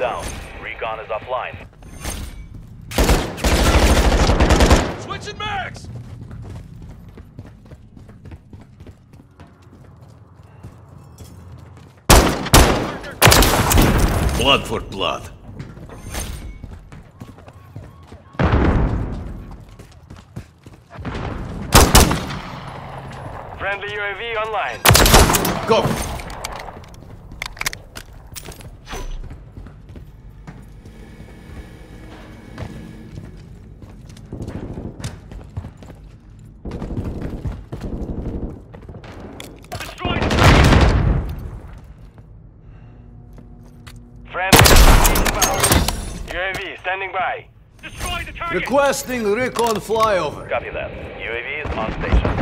down. Recon is offline. Switching mags! Blood for blood. Friendly UAV online. Go! Destroy the friendly inbound. UAV standing by. Destroy the target. Requesting recon flyover. Copy that. UAV is on station.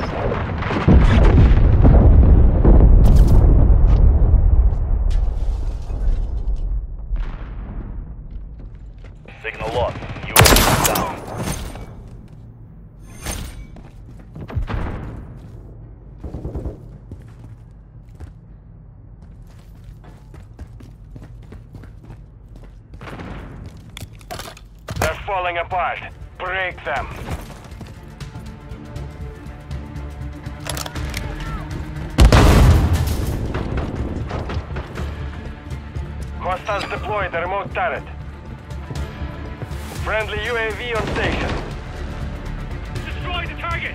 Signal lost. UAV down. They're falling apart. Break them. Hostiles deploy the remote turret. Friendly UAV on station. Destroy the target!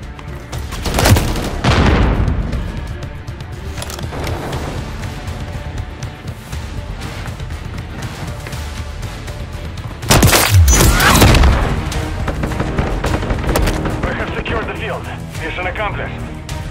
We have secured the field. Mission accomplished.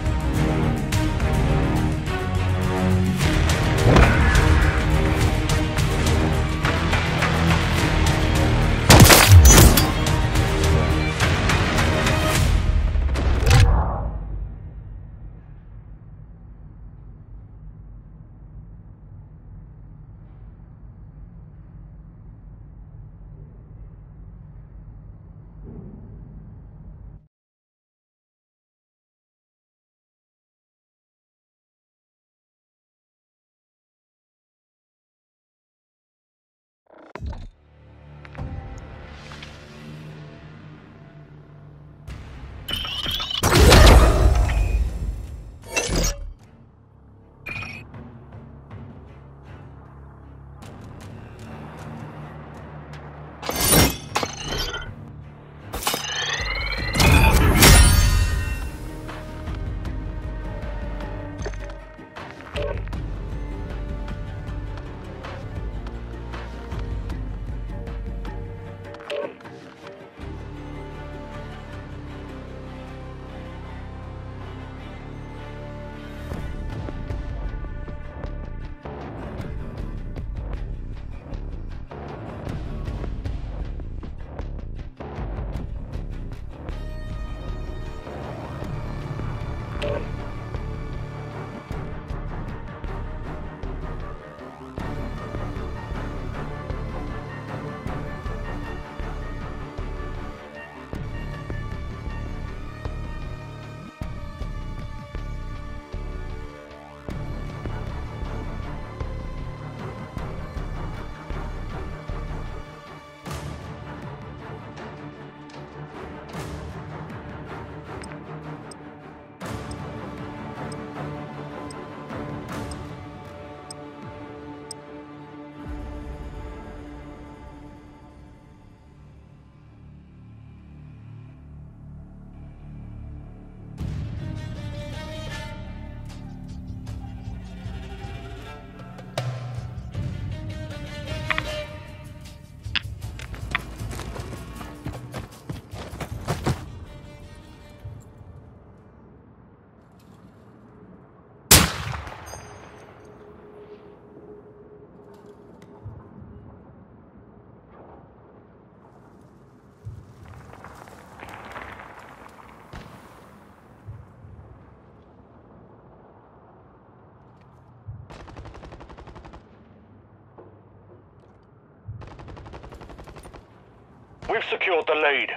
We've secured the lead.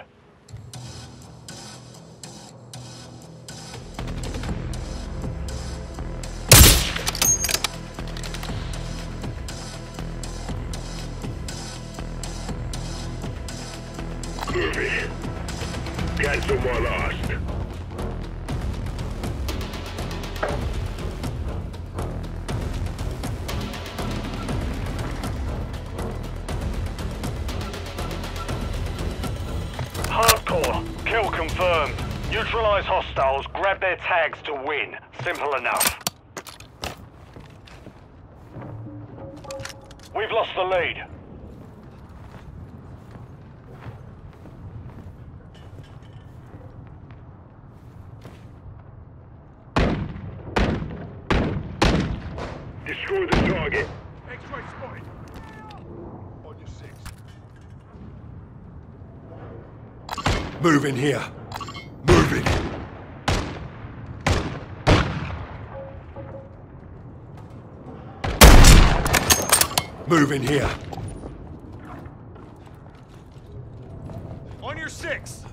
Move it. Cancel my last. Hardcore. Kill confirmed. Neutralize hostiles, grab their tags to win. Simple enough. We've lost the lead. Destroy the target. X-ray spotted. On your 6. Move in here. Move it. Move in here. On your 6.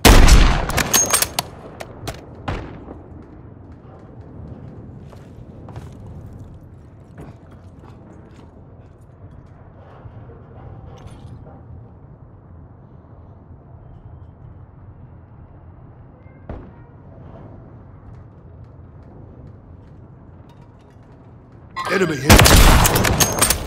Enemy here.